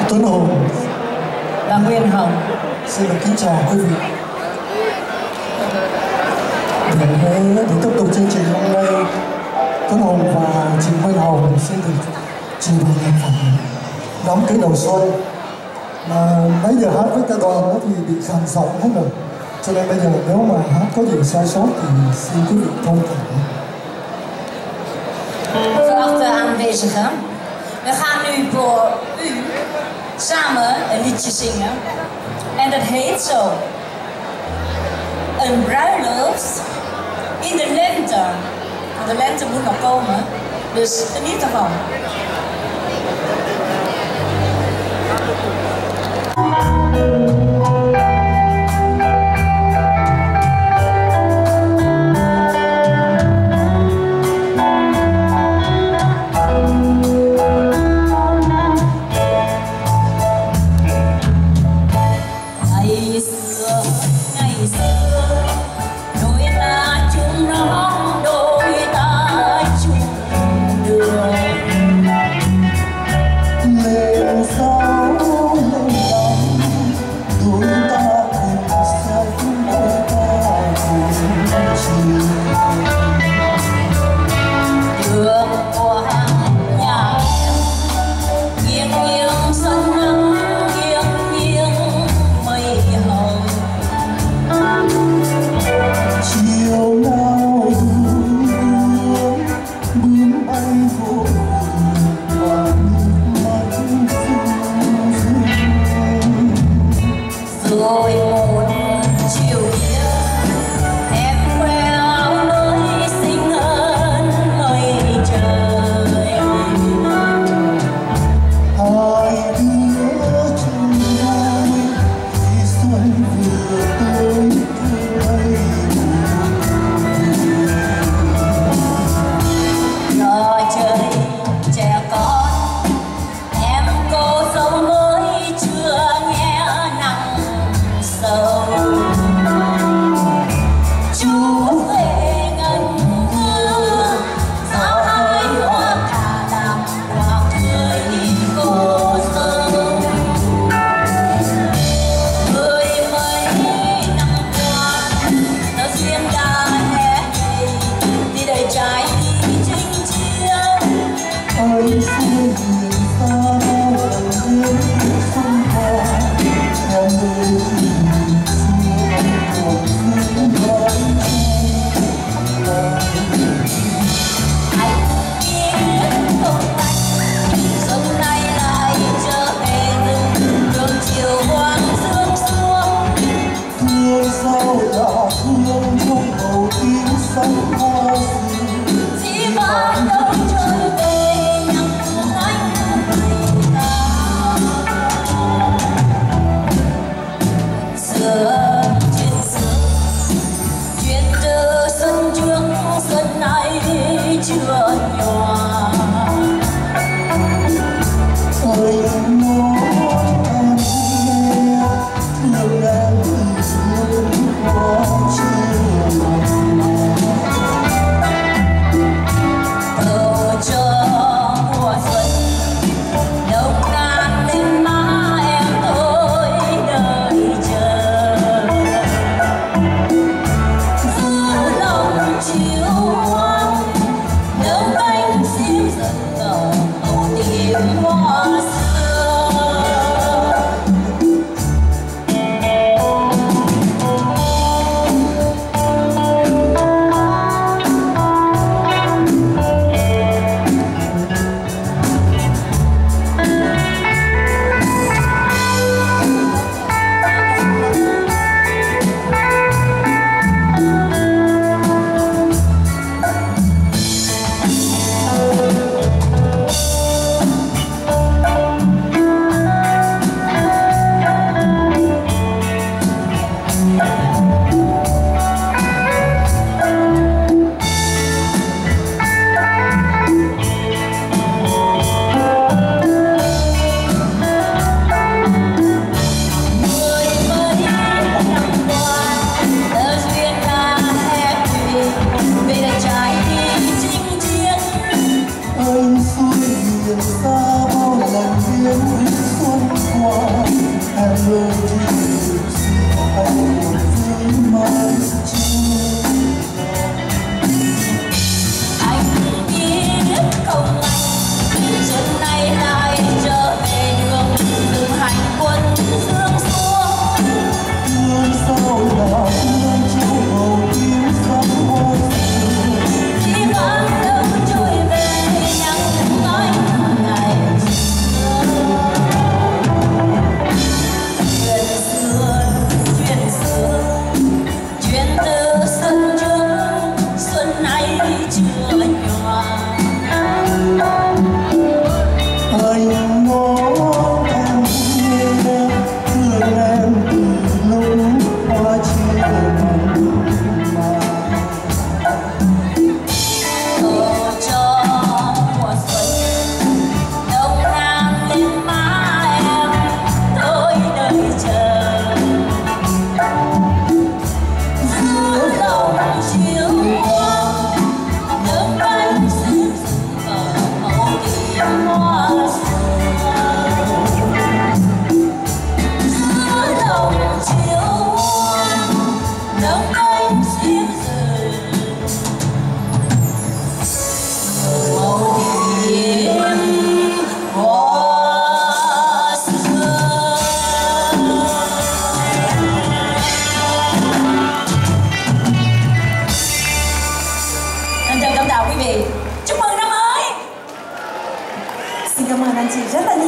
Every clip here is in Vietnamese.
Tuấn Hùng và Nguyên Hồng. xin được kính chào quý vị. Để tiếp tục chương trình hôm nay, Tuấn Hùng và chị Nguyên Hồng xin được trình bày nhạc phẩm Đón Cái Đầu Xuân. Nãy giờ hát với cả đoàn đó thì bị khàn giọng hết rồi, cho nên bây giờ nếu mà hát có gì sai sót thì xin quý vị thông cảm. Geachte aanwezigen, we gaan nu voor u samen een liedje zingen. En dat heet zo: Een bruiloft in de lente. Want de lente moet nog komen, dus geniet ervan. Hoa xưa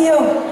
nhiều.